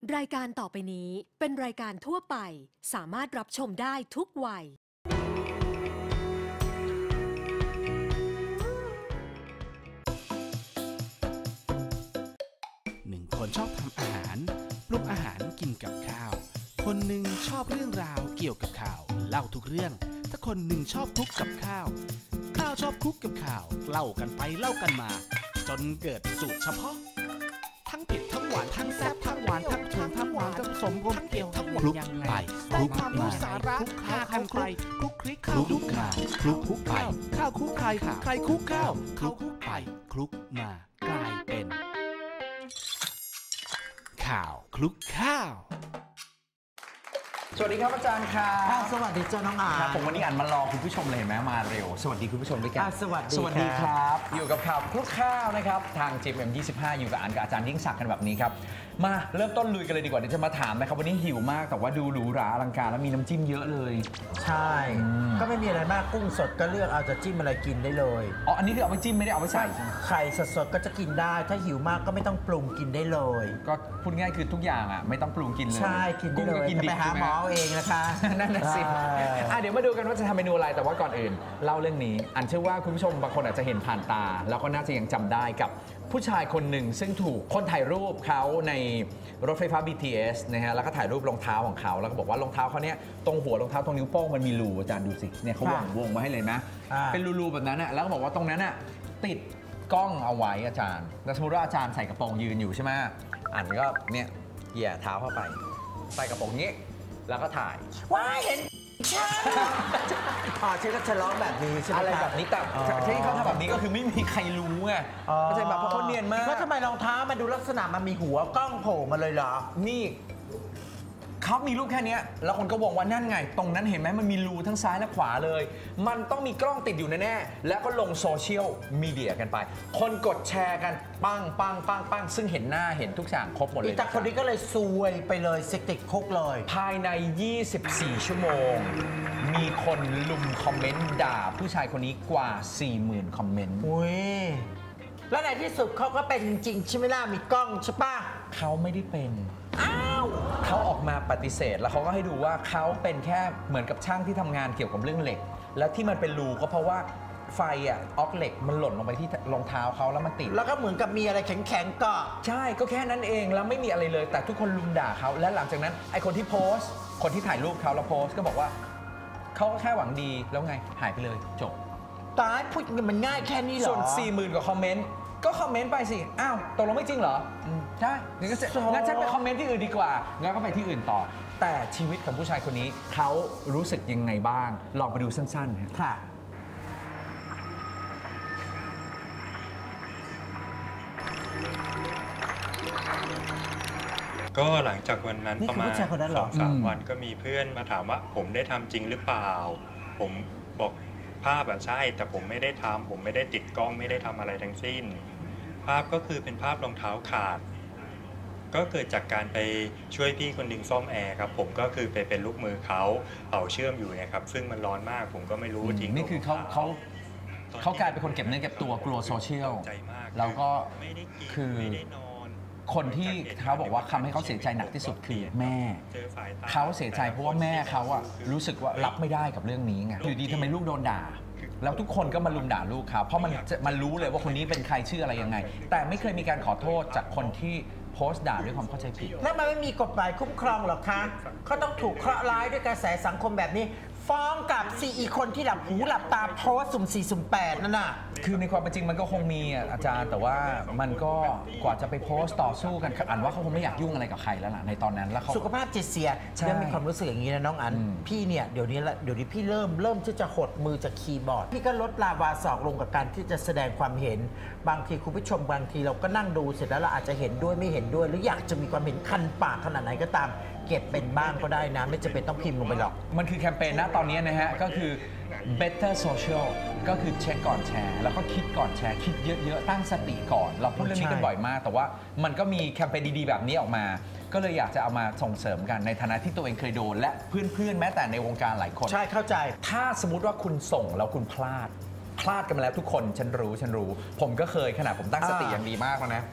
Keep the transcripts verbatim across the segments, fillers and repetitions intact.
รายการต่อไปนี้เป็นรายการทั่วไปสามารถรับชมได้ทุกวัยหนึ่งคนชอบทำอาหารปรุงอาหารกินกับข้าวคนหนึ่งชอบเรื่องราวเกี่ยวกับข่าวเล่าทุกเรื่องถ้าคนหนึ่งชอบคลุกกับข้าวข้าวชอบคลุกกับข่าวเล่ากันไปเล่ากันมาจนเกิดสูตรเฉพาะทั้งเผ็ดทั้งหวานทั้งแซ่บทั้งหวานทั้งเค็มทั้งหวานทั้งสมกลมเกลียวทั้งหวานคลุกไปคลุกมาสาระคลุกข้าวกันไปคลุกคลิกข้าวคลุกข้าวคลุกคลุกไปข้าวคลุกใครใครคลุกข้าวคลุกไปคลุกมากลายเป็นข่าวคลุกข้าวสวัสดีครับอาจารย์ครับสวัสดีเจ้าน้องอาครับผมวันนี้อ่านมารอคุณผู้ชมเลยเห็นไหมมาเร็วสวัสดีคุณผู้ชมด้วยกันสวัสดีสวัสดีครับอยู่กับข่าวคลุกข้าวนะครับทาง จี เอ็ม ยี่สิบห้าอยู่กับอ่านกับอาจารย์ยิ่งศักดิ์กันแบบนี้ครับมาเริ่มต้นลุยกันเลยดีกว่าเดี๋ยวจะมาถามนะครับวันนี้หิวมากแต่ว่าดูหรูหราอลังการแล้วมีน้ำจิ้มเยอะเลยใช่ก็ไม่มีอะไรมากกุ้งสดก็เลือกเอาจะจิ้มอะไรกินได้เลยอ๋ออันนี้คือเอาไปจิ้มไม่ได้เอาไปใส่ไข่สดๆก็จะกินได้ถ้าหิวมากก็ไม่ต้องปรุงกินได้เลยก็พูดง่ายคือทุกอย่างอ่ะไม่ต้องปรุงกินเลยใช่กินได้เลยไปหาหมอเองนะคะนั่นน่ะสิอ่ะเดี๋ยวมาดูกันว่าจะทำเมนูอะไรแต่ว่าก่อนอื่นเล่าเรื่องนี้อันเชื่อว่าคุณผู้ชมบางคนอาจจะเห็นผ่านตาแล้วก็น่าจะยังจำได้กับผู้ชายคนหนึ่งซึ่งถูกคนถ่ายรูปเขาในรถไฟฟ้า บี ที เอส นะฮะแล้วก็ถ่ายรูปรองเท้าของเขาแล้วก็บอกว่ารองเท้าเขาเนี่ยตรงหัวรองเท้าตรงนิ้วโป้งมันมีรูอาจารย์ดูสิเนี่ยเขาวงวงมาให้เลยนะเป็นรูๆแบบนั้นน่ะแล้วก็บอกว่าตรงนั้นน่ะติดกล้องเอาไว้อาจารย์แล้วสมมติว่าอาจารย์ใส่กระโปรงยืนอยู่ใช่ไหมอ่านก็เนี่ยเหยียดเท้าเข้าไปใส่กระโปรงนี้แล้วก็ถ่ายว้าเห็นใช่อ๋อใช่ก็จะร้องแบบนี้ใช่ไหมอะไรแบบนี้แต่ที่เขาทำแบบนี้ก็คือไม่มีใครรู้ไงเข้าใจแบบเพราะเขาเนียนมากแล้วทำไมรองเท้ามันดูลักษณะมันมีหัวกล้องโผล่มาเลยเหรอนี่เขามีรูปแค่นี้แล้วคนก็บอกว่านั่นไงตรงนั้นเห็นไหมมันมีรูทั้งซ้ายและขวาเลยมันต้องมีกล้องติดอยู่แน่ๆแล้วก็ลงโซเชียลมีเดียกันไปคนกดแชร์กันปังปังปังปังซึ่งเห็นหน้าเห็นทุกอย่างครบหมดเลยแต่คนนี้ก็เลยซวยไปเลยสิติดคุกเลยภายในยี่สิบสี่ชั่วโมงมีคนลุมคอมเมนต์ด่าผู้ชายคนนี้กว่า สี่หมื่น คอมเมนต์อุ้ยแล้วในที่สุดเขาก็เป็นจริงใช่ไหมล่ะมีกล้องใช่ปะเขาไม่ได้เป็นอ้าวเขาออกมาปฏิเสธแล้วเขาก็ให้ดูว่าเขาเป็นแค่เหมือนกับช่างที่ทำงานเกี่ยวกับเรื่องเหล็กแล้วที่มันเป็นรูก็เพราะว่าไฟอ่ะออกเหล็กมันหล่นลงไปที่รองเท้าเขาแล้วมันติดแล้วก็เหมือนกับมีอะไรแข็งๆเกาะใช่ก็แค่นั้นเองแล้วไม่มีอะไรเลยแต่ทุกคนลุมด่าเขาและหลังจากนั้นไอคนที่โพสต์คนที่ถ่ายรูปเขาแล้วโพสต์ก็บอกว่าเขาก็แค่หวังดีแล้วไงหายไปเลยจบตายพูดมันง่ายแค่นี้เหรอส่วน สี่หมื่น กว่าคอมเมนต์ก็คอมเมนต์ไปสิอ้าวตกลงไม่จริงเหรอใช่งั้นก็งั้นฉันไปคอมเมนต์ที่อื่นดีกว่างั้นก็ไปที่อื่นต่อแต่ชีวิตของผู้ชายคนนี้เขารู้สึกยังไงบ้างลองไปดูสั้นๆค่ะก็หลังจากวันนั้นประมาณสองสามวันก็มีเพื่อนมาถามว่าผมได้ทำจริงหรือเปล่าผมบอกภาพอะใช่แต่ผมไม่ได้ทำผมไม่ได้ติดกล้องไม่ได้ทำอะไรทั้งสิ้นภาพก็คือเป็นภาพรองเท้าขาดก็เกิดจากการไปช่วยพี่คนหนึ่งซ่อมแอร์ครับผมก็คือไปเป็นลูกมือเขาเป่าเชื่อมอยู่นะครับซึ่งมันร้อนมากผมก็ไม่รู้จริงนี่คือเขาเขาเขากลายเป็นคนเก็บเนื้อเก็บตัวกลัวโซเชียลแล้วก็คือคนที่เขาบอกว่าทำให้เขาเสียใจหนักที่สุดคือแม่เขาเสียใจเพราะว่าแม่เขาอะรู้สึกว่ารับไม่ได้กับเรื่องนี้ไงอยู่ดีทำไมลูกโดนด่าแล้วทุกคนก็มาลุมด่าลูกเขาเพราะมันมันรู้เลยว่าคนนี้เป็นใครชื่ออะไรยังไงแต่ไม่เคยมีการขอโทษจากคนที่โพสต์ด่าด้วยความเข้าใจผิดแล้วมันไม่มีกฎหมายคุ้มครองหรอคะเขาต้องถูกเคราะห์ร้ายด้วยกระแสสังคมแบบนี้ฟ้องกับสี่อีคนที่หลับหูหลับตาโพสสุ่มสี่สุ่มแปดนั่นน่ะคือในความเป็นจริงมันก็คงมีอาจารย์แต่ว่ามันก็กว่าจะไปโพสต์ต่อสู้กันอันว่าเขาคงไม่อยากยุ่งอะไรกับใครแล้วล่ะในตอนนั้นแล้วเขาสุขภาพจิตเสียเริ่มมีความรู้สึกอย่างนี้นะน้องอันพี่เนี่ยเดี๋ยวนี้ละเดี๋ยวนี้พี่เริ่มเริ่มที่จะหดมือจากคีย์บอร์ดพี่ก็ลดลาวาศอกลงกับการที่จะแสดงความเห็นบางทีคุณผู้ชมบางทีเราก็นั่งดูเสร็จแล้วเราอาจจะเห็นด้วยไม่เห็นด้วยหรืออยากจะมีความเห็นคันปากขนาดไหนก็ตามเก็บเป็นบ้างก็ได้นะไม่จำเป็นต้องพิมพ์ลงไปหรอกมันคือแคมเปญนะตอนนี้นะฮะก็คือ better social ก็คือเช็คก่อนแชร์แล้วก็คิดก่อนแชร์คิดเยอะๆตั้งสติก่อนเราพูดเรื่องนี้กันบ่อยมากแต่ว่ามันก็มีแคมเปญดีๆแบบนี้ออกมาก็เลยอยากจะเอามาส่งเสริมกันในฐานะที่ตัวเองเคยโดนและเพื่อนๆแม้แต่ในวงการหลายคนใช่เข้าใจถ้าสมมุติว่าคุณส่งแล้วคุณพลาดพลาดกันมาแล้วทุกคนฉันรู้ฉันรู้ผมก็เคยขนาดผมตั้งสติอย่างดีมากแล้วนะ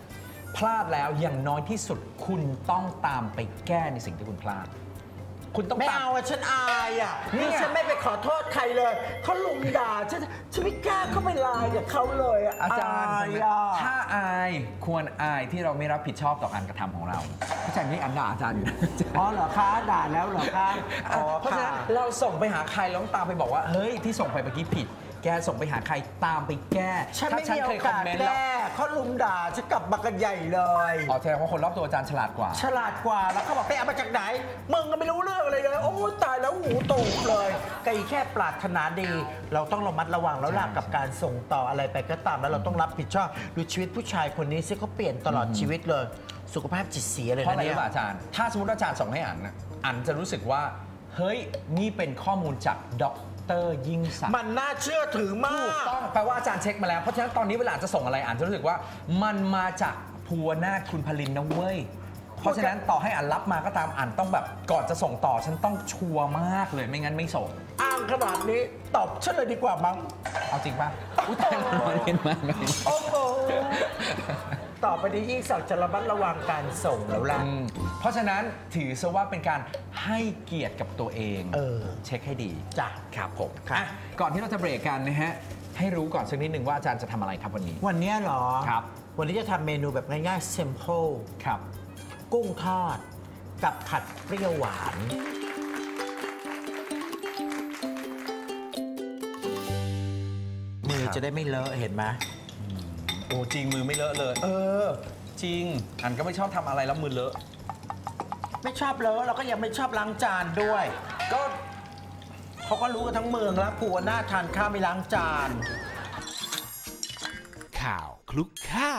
พลาดแล้วอย่างน้อยที่สุดคุณต้องตามไปแก้ในสิ่งที่คุณพลาดคุณต้องไม่ตามเอาอะฉันอายอ่ะนี่นี่ไงฉันไม่ไปขอโทษใครเลยเขาลุมด่าฉันฉันไม่กล้าเข้าไปไลน์กับเขาเลยอะอาจารย์อายอ่ะถ้าอายควรอายที่เราไม่รับผิดชอบต่อการกระทำของเราอาจารย์นี่อันด่าอาจารย์อยู่นะอ๋อเหรอคะด่าแล้วเหรอคะอ๋อเพราะฉะนั้นค่ะเราส่งไปหาใครแล้วต้องตามไปบอกว่าเฮ้ยที่ส่งไปเมื่อกี้ผิด แกส่งไปหาใครตามไปแก้ฉันถ้าไม่ฉันมีเคโอยคอมกาสเมนต์แก้แล้วเขาลุมด่าฉันกลับมากันใหญ่เลยอ๋อแสดงว่าคนรอบตัวอาจารย์ฉลาดกว่าฉลาดกว่าแล้วเขาบอกไปเอามาจากไหนมึงก็ไม่รู้เรื่องอะไรเลย โอ้ตายแล้วหูตูกเลยไก่แค่ปรารถนาดี เราต้องระมัดระวังแล้วล่ะกับการส่งต่ออะไรไปก็ตามแล้วเราต้องรับผิดชอบดูชีวิตผู้ชายคนนี้ซิเขาเปลี่ยนตลอดชีวิตเลย สุขภาพจิตเสียเลยเพราะนะอะไรเนี่ยรู้ป่ะอาจารย์ ถ้าสมมติว่าอาจารย์ส่งให้อันนะอันจะรู้สึกว่าเฮ้ยนี่เป็นข้อมูลจากด็อกเตอร์ยิ่งศักดิ์มันน่าเชื่อถือมาถูกกต้องแปลว่าอาจารย์เช็คมาแล้ว เพราะฉะนั้นตอนนี้เวลาจะส่งอะไรอ่านจะรู้สึกว่ามันมาจากภูวนาถคุณพลินนะเว้ย เพราะฉะนั้นต่อให้อ่านรับมาก็ตามอ่านต้องแบบก่อนจะส่งต่อฉันต้องชัวร์มากเลยไม่งั้นไม่ส่งอ้างขนาดนี้ตอบฉันเลยดีกว่ามั้งเอาจริงป่ะอุ้ยตายแล้วเล่นมากเลยโอ้โหต่อไปนี้ยิ่งศักดิ์จะระมัดระวังการส่งแล้วล่ะอืมเพราะฉะนั้นถือซะว่าเป็นการให้เกียรติกับตัวเองเออเช็คให้ดีจ้ะครับผมครับอ่ะก่อนที่เราจะเบรกกันนะฮะให้รู้ก่อนสักนิดหนึ่งว่าอาจารย์จะทำอะไรครับวันนี้วันเนี้ยเหรอครับวันนี้จะทำเมนูแบบง่ายๆ simple ครับกุ้งทอด กับผัดเปรี้ยวหวาน มือจะได้ไม่เลอะเห็นไหมโอ้จริงมือไม่เลอะเลย เออ จริง อันก็ไม่ชอบทำอะไรแล้วมือเลอะไม่ชอบเลอะเราก็ยังไม่ชอบล้างจานด้วยก็เขาก็รู้กันทั้งเมืองแล้วผัวหน้าทานข้าวไม่ล้างจานข่าวคลุกข้าว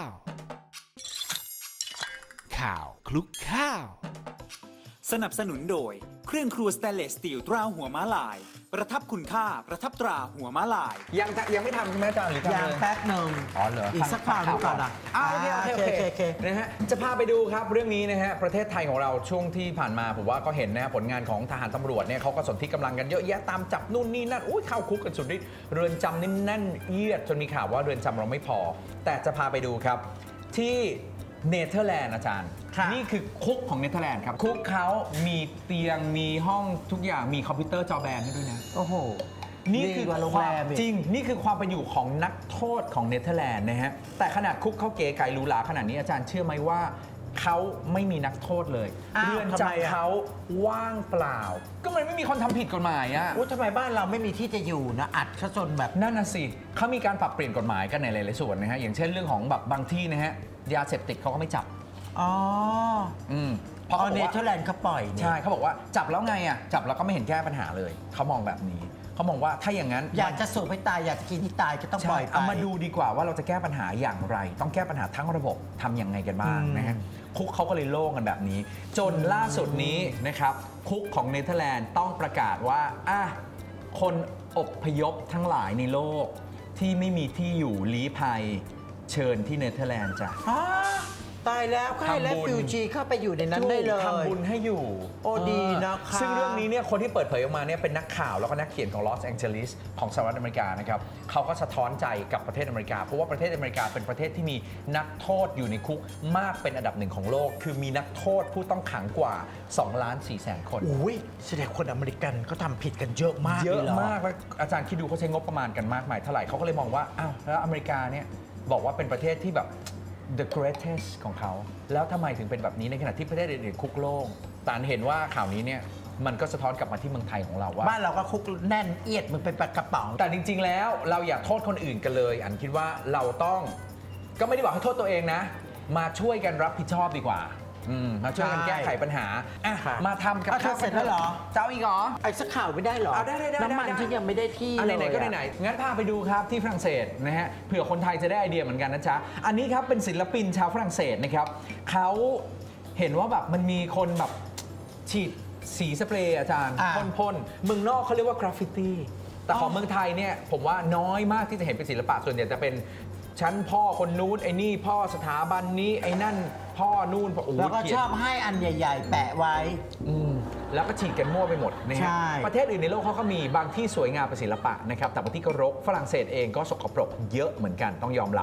ข่าวคลุกข้าวสนับสนุนโดยเครื่องครัวสแตนเลสสตีลตราหัวม้าลาย ประทับคุณค่าประทับตราหัวม้าลายยังจะยังไม่ทำใช่ไหมอาจารย์หรือทำยางเลยแป๊บหนึ่งอ๋อเหรออีกสักคราวหนึงก่อนนะอ้าวโอเคโอเคโอเคโอเคนะฮะจะพาไปดูครับเรื่องนี้นะฮะประเทศไทยของเราช่วงที่ผ่านมาผมว่าก็เห็นนะฮะผลงานของทหารตำรวจเนี่ยเขาก็สนที่กำลังกันเยอะแยะตามจับนู่นนี่นั่นอุ้ยเข้าคุกกันสุดฤทธิ์เรือนจำนี่แน่นเอียดจนมีข่าวว่าเรือนจำเราไม่พอ แต่จะพาไปดูครับที่เนเธอร์แลนด์อาจารย์ค่ะนี่คือคุกของเนเธอร์แลนด์ครับคุกเขามีเตียงมีห้องทุกอย่างมีคอมพิวเตอร์จอแบนให้ด้วยนะโอ้โหนี่คือดีกว่าโรงควาแรมมอีกจริง นี่คือความเป็นอยู่ของนักโทษของเนเธอร์แลนด์นะฮะ แต่ขนาดคุกเขาเก๋ไก่หรูหราขนาดนี้อาจารย์เชื่อไหมว่าเขาไม่มีนักโทษเลยอ้าวเรือนทำไมอะจำเขาว่างเปล่า ก็มันไม่มีคนทำผิดกฎหมายอะอุ๊ยทำไมบ้านเราไม่มีที่จะอยู่นะ อัดซะจนแบบนั่นน่ะสิเขามีการปรับเปลี่ยนกฎหมายกันในหลายๆส่วนนะฮะ อย่างเช่นเรื่องของแบบบางที่นะฮะ ยาเสพติดเขาก็ไม่จับอ๋ออืมเพพอราะเขาบเนอกเธอว่าร์แลนด์เขาปล่อยเนี่ยใช่เขาบอกว่าจับแล้วไงอะจับแล้วก็ไม่เห็นแก้ปัญหาเลยเขามองแบบนี้เขามองว่าถ้าอย่างนั้นอยากจะสูบให้ตาย อยากจะกินให้ตายก็ต้องปล่ใช่อยไปเอามาดูดีกว่าว่าเราจะแก้ปัญหาอย่างไร ต้องแก้ปัญหาทั้งระบบทำยังไงกันบ้างอืมนะฮะคุกเขาก็เลยโล่งกันแบบนี้ จนล่าสุดนี้นะครับคุกของเนเธอร์แลนด์ต้องประกาศว่าอ่ะคนอพยพทั้งหลายในโลก ที่ไม่มีที่อยู่ลี้ภัยเชิญที่เนเธอร์แลนด์จ้ะฮะตายแล้วใครและทำบุญฟิวจีเข้าไปอยู่ในนั้นได้เลยทำบุญให้อยู่โอ้ดีนะคะซึ่งเรื่องนี้เนี่ยคนที่เปิดเผยออกมาเนี่ยเป็นนักข่าวแล้วก็นักเขียนของลอสแองเจลิสของสหรัฐอเมริกานะครับเขาก็สะท้อนใจกับประเทศอเมริกา เพราะว่าประเทศอเมริกาเป็นประเทศที่มีนักโทษอยู่ในคุกมากเป็นอันดับหนึ่งของโลก คือมีนักโทษผู้ต้องขังกว่า2ล้านสี่แสนคนอุ้ยแสดงคนอเมริกันเขาทำผิดกันเยอะมากเยอะลหรมากแล้วอาจารย์คิดดูเขาใช้งบประมาณกันมากมายเท่าไหร่เขาก็เลยมองว่าอ้าวแล้วอเมริกาเนี่ยบอกว่าเป็นประเทศที่แบบ the greatest ของเขาแล้วทำไมถึงเป็นแบบนี้ในขณะที่ประเทศอื่นๆคุกโล่งแต่เห็นว่าข่าวนี้เนี่ยมันก็สะท้อนกลับมาที่เมืองไทยของเราว่าบ้านเราก็คุกแน่นเอียดมันเป็นปากกระเป๋าแต่จริงๆแล้วเราอย่าโทษคนอื่นกันเลย อันคิดว่าเราต้องก็ไม่ได้บอกให้โทษตัวเองนะ มาช่วยกันรับผิดชอบดีกว่าอืมมาช่วยกันใช่แก้ไขปัญหาอ่ะค่ะมาทำกับอ่ะเธอเสร็จแล้วเหรอเจ้าอีกเหรอไอ้สักข่าวไม่ได้เหรอเอาได้ได้ได้น้ำมันได้ที่ยังไม่ได้ที่อันเลยไหนๆก็ไหนๆงั้นพาไปดูครับที่ฝรั่งเศสนะฮะเผื่อคนไทยจะได้ไอเดียเหมือนกันนะจ๊ะอันนี้ครับเป็นศิลปินชาวฝรั่งเศสนะครับเขาเห็นว่าแบบมันมีคนแบบฉีดสีสเปรย์อาจารย์อ่าพ่นๆเมืองนอกเขาเรียกว่ากราฟฟิตี้แต่ของเมืองไทยเนี่ยผมว่าน้อยมากที่จะเห็นเป็นศิลปะส่วนใหญ่จะเป็นชั้นพ่อคนนู้นไอ้นี่พ่อสถาบันนี้ไอ้นั่นพ่อนู่นพ่อโอ้โหแล้วก็เขียนชอบให้อันใหญ่ๆ แปะไว้อืมแล้วก็ฉีดกันมั่วไปหมดนะฮะใช่ประเทศอื่นในโลกเขาก็มีบางที่สวยงามเป็นศิลปะนะครับแต่บางที่ก็รกฝรั่งเศสเองก็สกปรกเยอะเหมือนกันต้องยอมรับ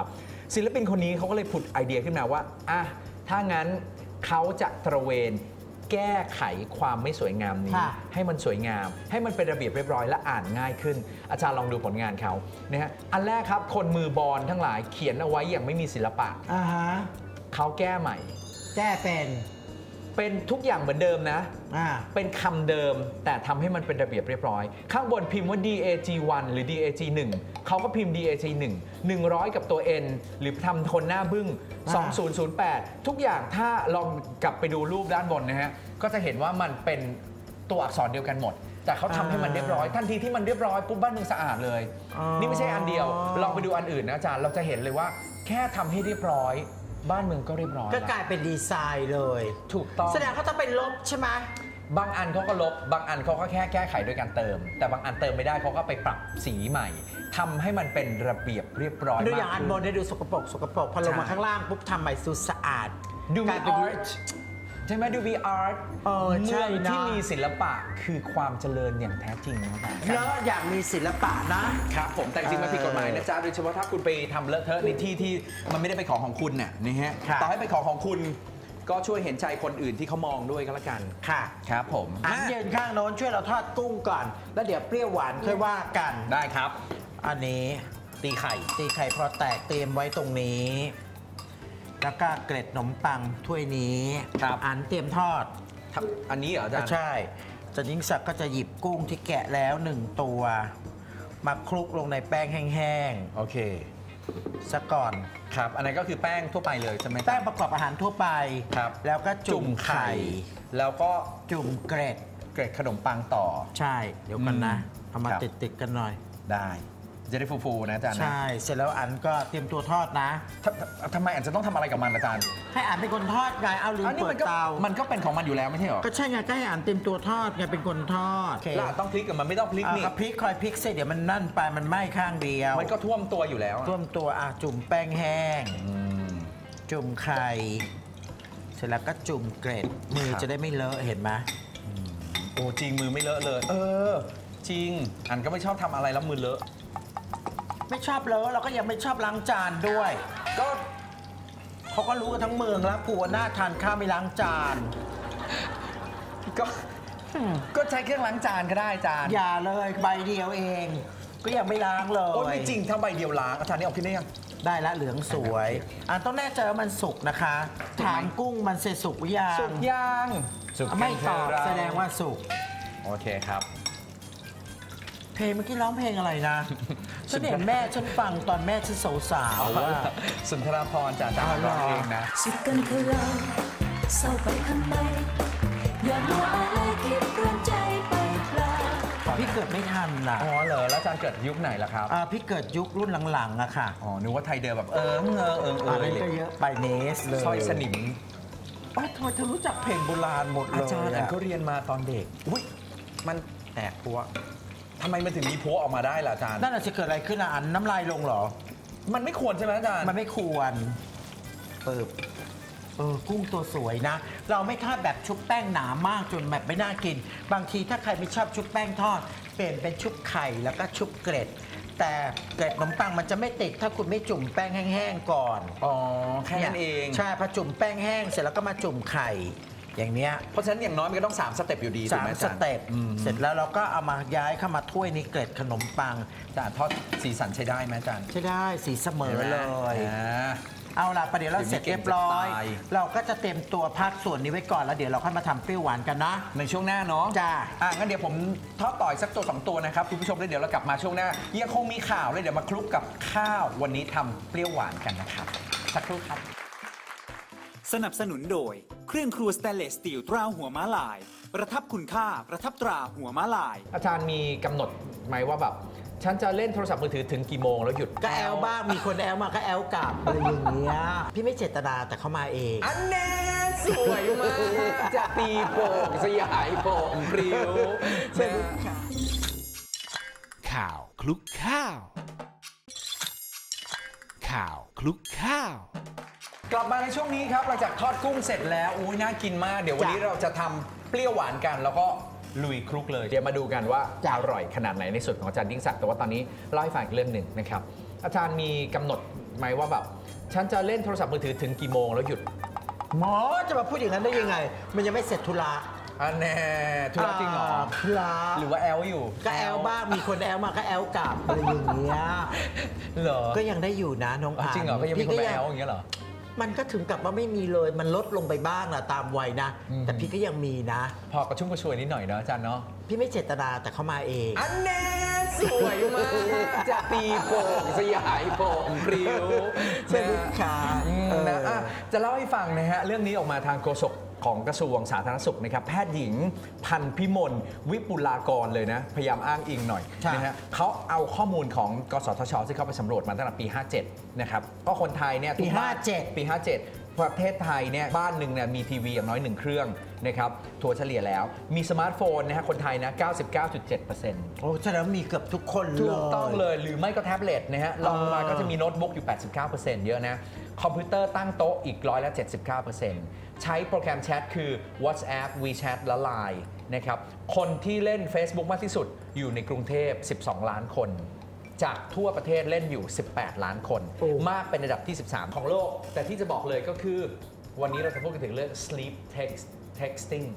ศิลปินคนนี้เขาก็เลยผุดไอเดียขึ้นมาว่าอ่ะถ้างั้นเขาจะตระเวนแก้ไขความไม่สวยงามนี้ให้มันสวยงามให้มันเป็นระเบียบเรียบร้อยและอ่านง่ายขึ้นอาจารย์ลองดูผลงานเขานะฮะอันแรกครับคนมือบอลทั้งหลายเขียนเอาไว้อย่างไม่มีศิลปะอ่าฮะเขาแก้ใหม่แก้เป็นเป็นทุกอย่างเหมือนเดิมนะอ่าเป็นคำเดิมแต่ทำให้มันเป็นระเบียบเรียบร้อยข้างบนพิมพ์ว่า ดี เอ จี วัน หรือ ดี เอ จี หนึ่งเขาก็พิมพ์ ดี เอ จี หนึ่ง หนึ่งร้อยกับตัว N หรือทำคนหน้าบึ้งสองพันแปดทุกอย่างถ้าลองกลับไปดูรูปด้านบนนะฮะก็จะเห็นว่ามันเป็นตัวอักษรเดียวกันหมดแต่เขาทำให้มันเรียบร้อยทันทีที่มันเรียบร้อยปุ๊บบ้านเมืองสะอาดเลยนี่ไม่ใช่อันเดียวลองไปดูอันอื่นนะอาจารย์เราจะเห็นเลยว่าแค่ทำให้เรียบร้อยบ้านเมืองก็เรียบร้อยก็กลายเป็นดีไซน์เลยถูกต้องแสดงเขาต้องเป็นลบใช่ไหมบางอันเขาก็ลบบางอันเขาก็แค่แก้ไขโดยการเติม แต่บางอันเติมไม่ได้เขาก็ไปปรับสีใหม่ทำให้มันเป็นระเบียบเรียบร้อยดูมากอย่างอันบนได้ดูสกปรกสกปรกพอลงมาข้างล่างปุ๊บทำใหม่สุดสะอาดดูกมีลายเป็นอาร์ตใช่ไหมดูมีอาร์ตเออใช่เมืองนะที่มีศิลปะคือความเจริญอย่างแท้จริงนะครับแล้วอยากมีศิลปะนะครับผมแต่จริงๆมันผิดกฎหมายนะจ๊ะโดยเฉพาะถ้าคุณไปทำเลอะเทอะในที่ที่มันไม่ได้เป็นของของคุณเนี่ยนะฮะครับต่อให้เป็นของของคุณก็ช่วยเห็นใจคนอื่นที่เขามองด้วยก็แล้วกันค่ะครับผมอันยืนข้างโน้นช่วยเราทอดกุ้งก่อน แล้วเดี๋ยวเปรี้ยวหวานค่อยว่ากันได้ครับอันนี้ตีไข่ตีไข่พอแตกเตรียมไว้ตรงนี้ แล้วก็เกล็ดขนมปังถ้วยนี้ครับอันเตรียมทอดทำอันนี้เหรออาจารย์ใช่จันยิ่งศักดิ์ก็จะหยิบกุ้งที่แกะแล้วหนึ่งตัว มาคลุกลงในแป้งแห้งโอเคๆซะก่อนครับอันนั้นก็คือแป้งทั่วไปเลยใช่ไหมแป้งประกอบอาหารทั่วไปครับแล้วก็จุ่มไข่แล้วก็จุ่มเกล็ดเกล็ดขนมปังต่อใช่ เดี๋ยวกันนะอืมเอามาครับติดๆกันหน่อยได้จะได้ฟูๆนะอาจารย์นะใช่ เสร็จแล้วอันก็เตรียมตัวทอดนะทำทำไมอาจจะต้องทำอะไรกับมันอาจารย์ให้อันเป็นคนทอดไงเอาลืมอันนี้เปิมัดนก็เตามันก็เป็นของมันอยู่แล้วไม่ใช่เหรอก็ใช่ไงก็ให้อันเตรียมตัวทอดไงเป็นคนทอดแล้วต้องพลิกกับมันไม่ต้องพลิกอ่ะนี่ก็พลิกคอยพลิกเสร็จเดี๋ยวมันนั่นไปมันไหม้ข้างเดียวมันก็ท่วมตัวอยู่แล้วอะท่วมตัวอ่ะจุ่มแป้งแห้งอืมจุ่มไข่เสร็จแล้วก็จุ่มเกล็ดมือครับจะได้ไม่เลอะเห็นไหมโอ้จริงมือไม่เลอะเลย เออ จริง อันก็ไม่ชอบทำอะไรแล้วมือเลอะไม่ชอบเลอะเราก็ยังไม่ชอบล้างจานด้วยก็เขาก็รู้กันทั้งเมืองแล้วกลัวหน้าทานข้าวไม่ล้างจานก็ก็ใช้เครื่องล้างจานก็ได้อาจารย์อย่าเลยใบเดียวเอง ก็ยังไม่ล้างเลยโอ้ยไม่จริงถ้าใบเดียวล้างอาจารย์นี่เอาคิดได้ยังได้ละเหลืองสวยอันต้องแน่ใจว่ามันสุกนะคะสุกไหมถามกุ้งมันเสร็จสุกหรือยังสุกยังสุกไม่ตอบกันเถอะแสดงว่าสุกโอเคครับเพลงเมื่อกี้ร้องเพลงอะไร นะ ฉันเห็นแม่ฉันฟังตอนแม่ฉันสาวๆว่าสุนทรภรณ์จากอาจารย์ร้องเองนะสุดกันเธอเราเศร้าไปทำไมอย่ามัวอะไรคิดเรื่องใจไปพลาดพี่เกิดไม่ทันล่ะอ๋อเหรอแล้วอาจารย์เกิดยุคไหนล่ะครับอ่าพี่เกิดยุครุ่นหลังๆอะค่ะอ๋อนึกว่าไทยเดิมแบบเออเออเออเออัอนนี้เลยก็เยอะไปเนสเลยสร้อยสนิมอ๋อทำไมเธอรู้จักเพลงโบราณหมดเลอาย จารย์อันอะก็เรียนมาตอนเด็กอุ้ยมันแตกพัวทำไมมันถึงมีพัวออกมาได้ล่ะอาจารย์นั่นอาจจะเกิดอะไรขึ้นอ่ะอันน้ำลายลงเหรอมันไม่ควรใช่ไหมอาจารย์มันไม่ควรเปิบเออกุ้งตัวสวยนะ เราไม่ทอดแบบชุบแป้งหนามากจนแบบไม่น่ากิน บางทีถ้าใครไม่ชอบชุบแป้งทอด เปลี่ยนเป็นชุบไข่แล้วก็ชุบเกล็ด แต่เกล็ดขนมปังมันจะไม่ติดถ้าคุณไม่จุ่มแป้งแห้งๆก่อนอ๋อแค่นั้นเองใช่พอจุ่มแป้งแห้งเสร็จแล้วก็มาจุ่มไข่อย่างเนี้ยเพราะฉะนั้นอย่างน้อยมันก็ต้องสามสเต็ปอยู่ดีถูกสามไหมอาสจารย์เต็ปอืมเสร็จแล้วเราก็เอามาย้ายเข้ามาถ้วยนี้เกล็ดขนมปังอาจารย์ทอดสีสันใช้ได้ไหมอาจารย์ใช่ได้สีเสมอเลยอ่าเอาล่ะประเดี๋ยวเราเสร็จเรียบร้อยเดี๋ยวนี้เก่งจะตายเราก็จะเตรียมตัวพักส่วนนี้ไว้ก่อนแล้วเดี๋ยวเราค่อยมาทำเปรี้ยวหวานกันนะในช่วงหน้าเนาะจ้าอ่ะงั้นเดี๋ยวผมทอดต่อยสักตัวสองตัวนะครับคุณผู้ชมแล้วเดี๋ยวเรากลับมาช่วงหน้ายังคงมีข่าวเลยเดี๋ยวมาคลุกกับข้าววันนี้ทำเปรี้ยวหวานกันนะครับสักครู่ครับสนับสนุนโดยเครื่องครัวสแตนเลสสตีลตราหัวม้าลาย ประทับคุณค่าประทับตราหัวม้าลายอาจารย์มีกำหนดไหมว่าแบบฉันจะเล่นโทรศัพท์มือถือถึงกี่โมงแล้วหยุดก็แอลบ้างมีคนแอลมาก็แอลกลับอะไรอย่างเงี้ยพี่ไม่เจตนาแต่เขามาเองอันแน่สวยมากจะตีโป่งสยายโป่งปลิวนะข่าวคลุกข้าว ข่าวคลุกข้าวกลับมาในช่วงนี้ครับหลังจากทอดกุ้งเสร็จแล้วอุ้ยน่ากินมากเดี๋ยววันนี้เราจะทำเปรี้ยวหวานกันแล้วก็ลุยคลุกเลยเดี๋ยวมาดูกันว่าจะอร่อยขนาดไหนในส่วนของอาจารย์ยิ่งศักดิ์แต่ว่าตอนนี้เล่าให้ฟังอีกเรื่องหนึ่งนะครับอาจารย์มีกำหนดไหมว่าแบบฉันจะเล่นโทรศัพท์มือถือถึงกี่โมงแล้วหยุดหมอจะมาพูดอย่างนั้นได้ยังไงมันยังไม่เสร็จธุระอันแน่ธุระจริงเหรอธุระหรือว่าแอลอยู่ก็แอลบ้างมีคนแอลมาก็แอลกลับอะไรอย่างเงี้ยเหรอก็ยังได้อยู่นะน้องอ่านจริงเหรอก็ยังมีคนแอลอย่างเงี้ยเหรอมันก็ถึงกับว่าไม่มีเลยมันลดลงไปบ้างนะตามวัยนะแต่พี่ก็ยังมีนะพอกระชุ่มกระชวยนิดหน่อยเนาะอาจารย์เนาะพี่ไม่เจตนาแต่เขามาเองอันแน่สวยมากจะตีโป่งสยายโป่งปลิวใช่ค่ะนะจะเล่าให้ฟังนะฮะเรื่องนี้ออกมาทางโฆษกของกระทรวงสาธารณสุขนะครับแพทย์หญิงพันธุ์พิมลวิปุลากรเลยนะพยายามอ้างอิงหน่อยนะฮะเขาเอาข้อมูลของกสทชที่เขาไปสำรวจมาตั้งแต่ปีห้าเจ็ดนะครับก็คนไทยเนี่ยปีห้าเจ็ดปีห้าเจ็ดประเทศไทยเนี่ยบ้านหนึ่งเนี่ยมีทีวีอย่างน้อยหนึ่งเครื่องนะครับถัวเฉลี่ยแล้วมีสมาร์ทโฟนนะฮะคนไทยนะ เก้าสิบเก้าจุดเจ็ดเปอร์เซ็นต์โอ้แสดงว่ามีเกือบทุกคนเลยถูกต้องเลยหรือไม่ก็แท็บเล็ตนะฮะลองลงมาก็จะมีโน้ตบุ๊กอยู่ แปดสิบเก้าเปอร์เซ็นต์ เยอะนะคอมพิวเตอร์ตั้งโต๊ะอีกร้อยละ เจ็ดสิบเก้าเปอร์เซ็นต์ ใช้โปรแกรมแชทคือ WhatsApp WeChat และ ไลน์ นะครับคนที่เล่น Facebook มากที่สุดอยู่ในกรุงเทพสิบสองล้านคนจากทั่วประเทศเล่นอยู่สิบแปดล้านคนมากเป็นระดับที่สิบสามของโลกแต่ที่จะบอกเลยก็คือวันนี้เราจะพูดกันถึงเรื่อง sleep text texting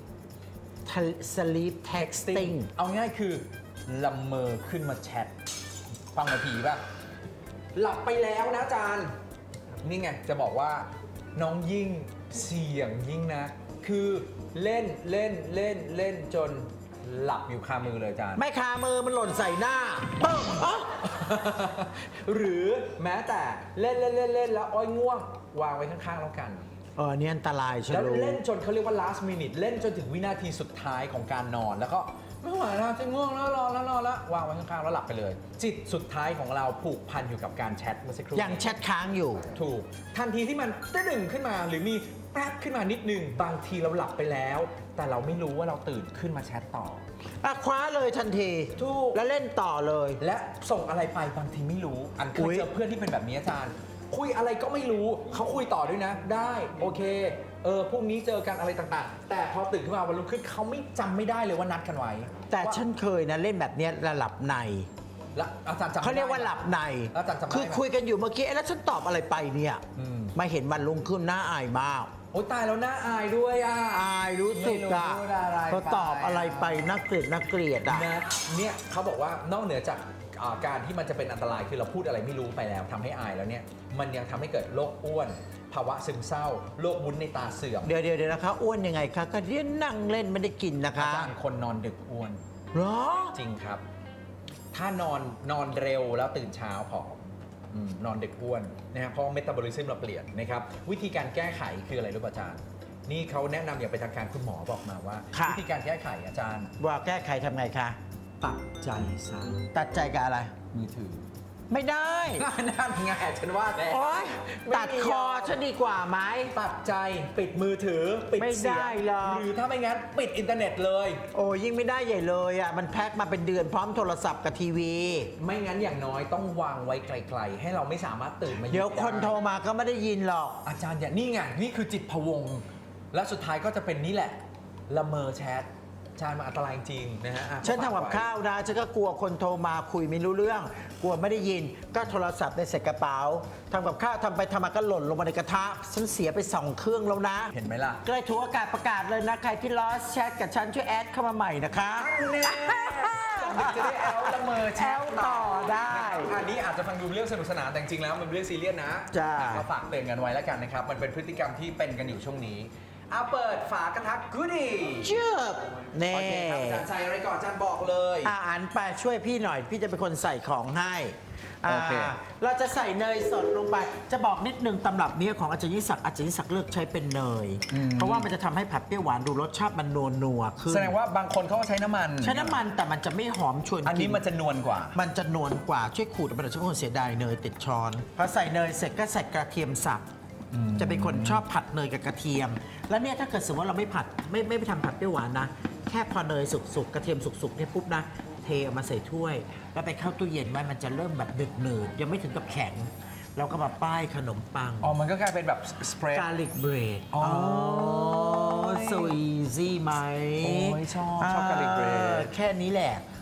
sleep texting เอาง่ายคือละเมอขึ้นมาแชทฟังมาผีป่ะหลับไปแล้วนะอาจารย์นี่ไงจะบอกว่าน้องยิ่งเสี่ยงยิ่งนะคือเล่นเล่นเล่นเล่นจนหลับอยู่คามือเลยอาจารย์ไม่คามือมันหล่นใส่หน้าปึ้งหรือแม้แต่เล่นเล่นเล่นเล่นแล้วอ้อยง่วงวางไว้ข้างๆแล้วกันเออนี่อันตรายใช่ไหมแล้วเล่นจนเขาเรียกว่า last minute เล่นจนถึงวินาทีสุดท้ายของการนอนแล้วก็ไม่ไหวแล้วจะง่วงแล้วรอแล้วรอแล้ววางไว้ข้างๆแล้วหลับไปเลยจิตสุดท้ายของเราผูกพันอยู่กับการแชทเมื่อสักครู่ยังแชทค้างอยู่ถูกทันทีที่มันจะดึงขึ้นมาหรือมีแป๊บขึ้นมานิดนึงบางทีเราหลับไปแล้วแต่เราไม่รู้ว่าเราตื่นขึ้นมาแชทต่ออ่ะคว้าเลยทันทีถูกแล้วเล่นต่อเลยและส่งอะไรไปบางทีไม่รู้อันเคยเจอเพื่อนที่เป็นแบบนี้อาจารย์คุยอะไรก็ไม่รู้เขาคุยต่อด้วยนะได้โอเคเออพรุ่งนี้เจอกันอะไรต่างๆแต่พอตื่นขึ้นมาวันรุ่งขึ้นเขาไม่จำไม่ได้เลยว่านัดกันไว้แต่ฉันเคยนะเล่นแบบนี้ระหลับในแล้วอาจารย์จำเขาเรียกว่าหลับในอาจารย์จำได้คือคุยกันอยู่เมื่อกี้แล้วฉันตอบอะไรไปเนี่ยมาเห็นวันรุ่งขึ้นหน้าอายมากโอ้ตายแล้วหน้าอายด้วยอ่ะอายรู้สึกอ่ะเขาตอบอะไรไปน่าเกลียดน่าเกลียดอ่ะเนี่ยเขาบอกว่านอกเหนือจากการที่มันจะเป็นอันตรายคือเราพูดอะไรไม่รู้ไปแล้วทำให้อายแล้วเนี่ยมันยังทำให้เกิดโรคอ้วนภาวะซึมเศร้าโรควุ้นในตาเสื่อมเดี๋ยวเดี๋ยวนะคะอ้วนยังไงคะก็เรียนนั่งเล่นไม่ได้กินนะคะอาจารย์คนนอนดึกอ้วนหรอจริงครับถ้านอนนอนเร็วแล้วตื่นเช้าผอมนอนดึกอ้วนนะครับเพราะเมตาบอลิซึมเราเปลี่ยนนะครับวิธีการแก้ไขคืออะไรรู้ป่ะอาจารย์นี่เขาแนะนำอย่างเป็นทางการคุณหมอบอกมาว่าวิธีการแก้ไขอาจารย์ว่าแก้ไขทำไงคะตัดใจซะตัดใจกับอะไรมือถือไม่ได้นั่นไงฉันว่าแต่ตัดคอฉันดีกว่าไหมตัดใจปิดมือถือปิดเสียงหรือถ้าไม่งั้นปิดอินเทอร์เน็ตเลยโอ้ยิ่งไม่ได้ใหญ่เลยอ่ะมันแพ็คมาเป็นเดือนพร้อมโทรศัพท์กับทีวีไม่งั้นอย่างน้อยต้องวางไว้ไกลๆให้เราไม่สามารถตื่นมาเดี๋ยวคนโทรมาก็ไม่ได้ยินหรอกอาจารย์อย่างนี่ไงนี่คือจิตพวงและสุดท้ายก็จะเป็นนี่แหละละเมอแชทชาญมาอันตรายจริงนะฮะฉันทำกับข้าวนะฉันก็กลัวคนโทรมาคุยไม่รู้เรื่องกลัวไม่ได้ยินก็โทรศัพท์ในใส่กระเป๋าทำกับข้าวทำไปทำมาก็หล่นลงมาในกระทะฉันเสียไปสองเครื่องแล้วนะเห็นไหมล่ะก็เลยถูกอากาศประกาศเลยนะใครที่ลอสแชทกับฉันช่วยแอดเข้ามาใหม่นะคะจะได้แอลละเมอแชทต่อได้อันนี้อาจจะฟังดูเรื่องสนุกสนานแต่จริงๆแล้วมันเป็นเรื่องซีเรียสนะก็ฝากเตือนกันไว้แล้วกันนะครับมันเป็นพฤติกรรมที่เป็นกันอยู่ช่วงนี้เอาเปิดฝากระทะกูดี้เชื่อเน่โอเคครับอาจารย์ใส่อะไรก่อนอาจารย์บอกเลยอ่านไปช่วยพี่หน่อยพี่จะเป็นคนใส่ของให้โอเคเราจะใส่เนยสดลงไปจะบอกนิดนึงตำรับนี้ของอาจารย์ยิ่งศักดิ์อาจารย์ยิ่งศักดิ์เลือกใช้เป็นเนยเพราะว่ามันจะทำให้ผัดเปรี้ยวหวานดูรสชาติมันนัวนัวขึ้นแสดงว่าบางคนเขาใช้น้ำมันใช้น้ำมันแต่มันจะไม่หอมชวนกินอันนี้มันจะนวลกว่ามันจะนวลกว่าช่วยขูดมันจะช่วยคนเสียดายเนยติดช้อนพอใส่เนยเสร็จก็ใส่กระเทียมสับจะเป็นคนชอบผัดเนยกับกระเทียมแล้วเนี่ยถ้าเกิดสมมติว่าเราไม่ผัดไม่ไม่ไปทำผัดเปรี้ยวหวานนะแค่พอเนยสุกๆกระเทียมสุกๆเนี่ยปุ๊บนะเทออกมาใส่ถ้วยแล้วไปเข้าตู้เย็นไว้มันจะเริ่มแบบหนืดๆยังไม่ถึงกับแข็งเราก็มาป้ายขนมปังอ๋อมันก็กลายเป็นแบบสเปรดกาลิกเบรดอ๋อ so easy ไหมโอ้ยชอบชอบกาลิกเบรดแค่นี้แหละ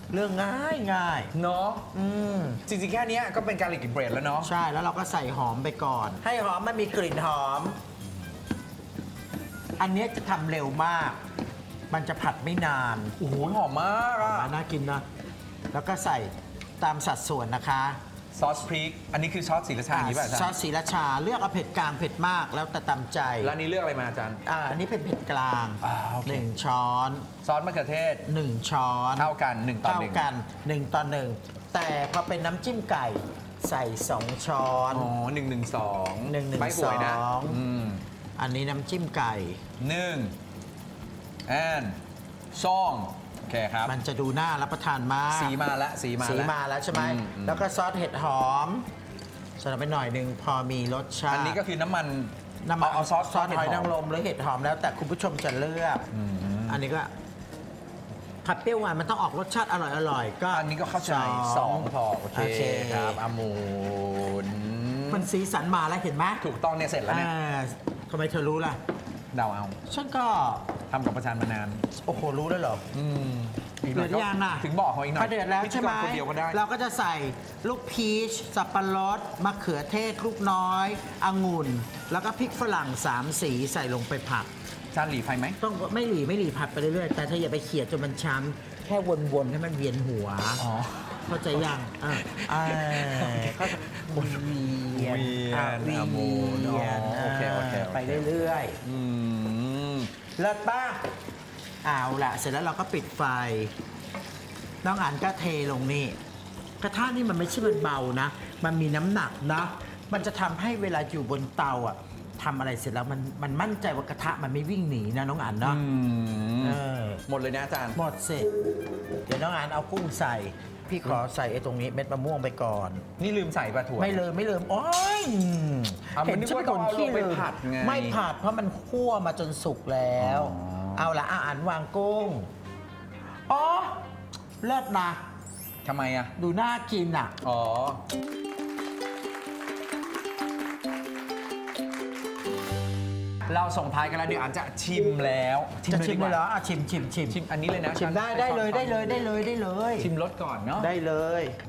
เรื่องง่ายง่ายเนาะอืมจริงๆแค่เนี้ยก็เป็นการลิกเบรดแล้วเนาะใช่แล้วเราก็ใส่หอมไปก่อน ให้หอมมันมีกลิ่นหอม อันเนี้ยจะทำเร็วมาก มันจะผัดไม่นานโอ้โหหอมมากอะน่ากินนะ แล้วก็ใส่ตามสัดส่วนนะคะซอสพริก อันนี้คือซอสศรีราชาอย่างนี้ป่ะอาจารย์ซอสศรีราชาเลือกเอาเผ็ดกลางเผ็ดมากแล้วแต่ตามใจแล้วอันนี้เลือกอะไรมาอาจารย์อ่าอันนี้เป็นเผ็ดกลางอ่าโอเคหนึ่งช้อนซอสมะเขือเทศหนึ่งช้อนเท่ากันหนึ่งต่อหนึ่งเท่ากันหนึ่งต่อหนึ่งแต่พอเป็นน้ำจิ้มไก่ใส่สองช้อนอ๋อหนึ่งหนึ่งสองหนึ่งหนึ่งไม่ป่วยนะสองอืมอันนี้น้ำจิ้มไก่หนึ่งแอนสองโอเคครับมันจะดูน่ารับประทานมากสีมาแล้วสีมาสีแล้วมาแล้วใช่ไหมอือืมแล้วก็ซอสเห็ดหอมใส่ลงไปหน่อยหนึ่งพอมีรสชาติอันนี้ก็คือน้ำมันน้ำมันเอาเอาซอสซอสเห็ดหอยหอมนางรมหรือเห็ดหอมแล้วแต่คุณผู้ชมจะเลือกอืมอันนี้ก็ผัดเปรี้ยวหวานมันต้องออกรสชาติอร่อยๆก็อันนี้ก็เข้าใจสองพอโอเคโอเคครับอามูนมันสีสันมาแล้วเห็นไหมถูกต้องเนี่ยเสร็จแล้วเนี่ยอ่าทำไมเธอรู้ล่ะเดาเอาฉันก็ทำกับประชานมานานโอ้โหรู้แล้วเหรออืมอีกหเดืน่ออยดก็ยังน่ะถึงบอกเขาอีกหน่อยพอเดือดแล้วใช่ไหมพิธีกรคนเดียวก็ได้เราก็จะใส่ลูกพีชสับปะรดมะเขือเทศลูกน้อยองุ่น แล้วก็พริกฝรั่งสามสีใส่ลงไปผัดจานหลีไฟไหมต้องไม่หลีไม่หลีผัดไปเรื่อยๆแต่ถ้าอย่าไปเขี่ยจนมันช้ำแค่วนๆให้มันเวียนหัวอ๋อเข้าใจยังอ่าอ่าก็เวียนเวียนอ่ะอ่ะหมุนเวียนอ๋อโอเคโอเคโอเคไปเรื่อยอืมๆเลิศป้าเอาละเสร็จแล้วเราก็ปิดไฟ น้องอ่านก็เทลงนี่ กระทะนี่มันไม่ใช่มันเบานะ มันมีน้ำหนักนะ มันจะทำให้เวลาอยู่บนเตาอ่ะทำอะไรเสร็จแล้วมันมันมั่นใจว่ากระทะมันไม่วิ่งหนีนะน้องอ่านเนาะอืมเออหมดเลยนะอาจารย์หมดเสร็จ เดี๋ยวน้องอ่านเอากุ้งใส่ พี่ขอใส่ไอ้ตรงนี้เม็ดมะม่วงไปก่อนนี่ลืมใส่ปลาถั่วไม่เลยไม่เลยโอ้ยเอามันนึกว่าต้องเอาลงไปผัดไงไม่ผัดเพราะมันคั่วมาจนสุกแล้วอ๋อเอาละอ่านวางกุ้งอ๋อเลิศนะทำไมอ่ะดูน่ากินอ่ะอ๋อ เราส่งท้ายกันแล้วเดี๋ยวอันจะชิมแล้วจะชิมดีกเลว่ายเหรออ่ะชิมชิมชิมชิมอันนี้เลยนะชิมได้ได้เลยได้เลยได้เลยได้เลยชิมรสก่อนเนาะได้เลย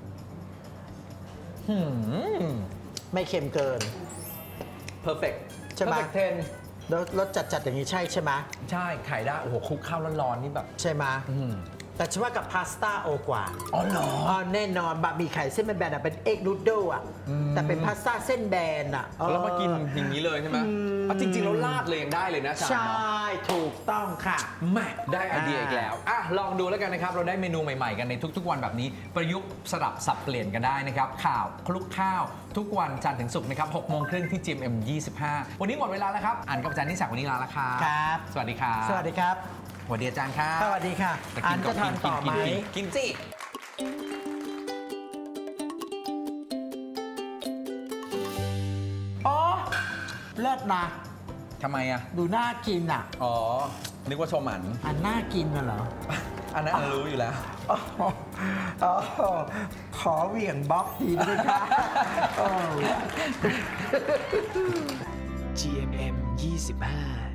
หืมไม่เค็มเกิน perfect ใช่ไหม perfect เทนแล้วรสจัดๆอย่างนี้ใช่ใช่ไหมใช่ไข่ได้โอ้โหคลุกข้าวร้อนๆนี่แบบใช่ไหมอืมแต่ฉันว่ากับพาสต้าโอกว่าอ๋อเหรออ๋อแน่นอนบะหมี่ไข่เส้นแบนๆอ่ะเป็นเอ็กนูดเดิลอ่ะอืมแต่เป็นพาสต้าเส้นแบนอ่ะแล้วมากินอย่างนี้เลยใช่ไหมอืมเอาจริงๆแล้วราดเลยยังได้เลยนะอาจารย์ใช่เนาะถูกต้องค่ะแม่ได้ไอเดียอีกแล้วอ่ะลองดูแล้วกันนะครับ เราได้เมนูใหม่ๆกันในทุกๆวันแบบนี้ ประยุกต์สลับสับเปลี่ยนกันได้นะครับ ข่าวคลุกข้าว ทุกวันจันทร์ถึงศุกร์นะครับหกโมงครึ่งที่ จี เอ็ม เอ็ม ยี่สิบห้า วันนี้หมดเวลาแล้วครับ อ่านกับอาจารย์นิสักวันนี้ลาแล้วครับครับสวัสดีครับสวัสดีครับสวัสดีอาจารย์ครับสวัสดีค่ะแต่อ่ากินนก่จะทานต่อไหมกินกินสิอ๋อเลิศนะทำไมอ่ะดูน่ากินอ่ะอ๋อ นึกว่าชมอันอันน่ากินน่ะเหรออันนั้นอันรู้อยู่แล้วอ๋ออ๋อขอเหวี่ยงบล็อกทีด้วยค่ะโอ้จี เอ็ม เอ็ม ยี่สิบห้า